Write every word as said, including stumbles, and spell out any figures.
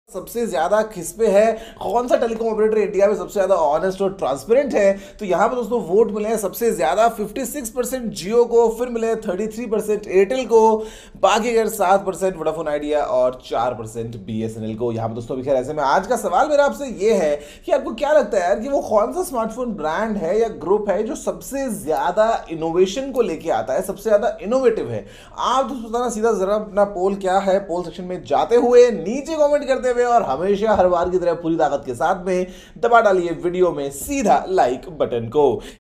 सबसे ज्यादा किस पे है, कौन सा टेलीकॉम ऑपरेटर इंडिया में सबसे ज्यादा ऑनेस्ट और ट्रांसपेरेंट है। तो यहां पर दोस्तों वोट मिले हैं सबसे ज्यादा छप्पन परसेंट जियो को, फिर मिले तैंतीस परसेंट एयरटेल को, बाकी अगर सात परसेंट वोडाफोन आइडिया और चार परसेंट बीएसएनएल को। यहां पर दोस्तों अभी खैर ऐसे में आज का सवाल मेरा आपसे ये है कि आपको क्या लगता है यार कि वो कौन सा स्मार्टफोन ब्रांड है या ग्रुप है जो सबसे ज्यादा इनोवेशन को लेके आता है, सबसे ज्यादा इनोवेटिव है। आप दोस्तों बताना सीधा जरा अपना पोल क्या है, पोल सेक्शन में जाते हुए नीचे कमेंट करते हुए, और हमेशा हर बार की तरह पूरी ताकत के साथ में दबा डालिए वीडियो में सीधा लाइक बटन को।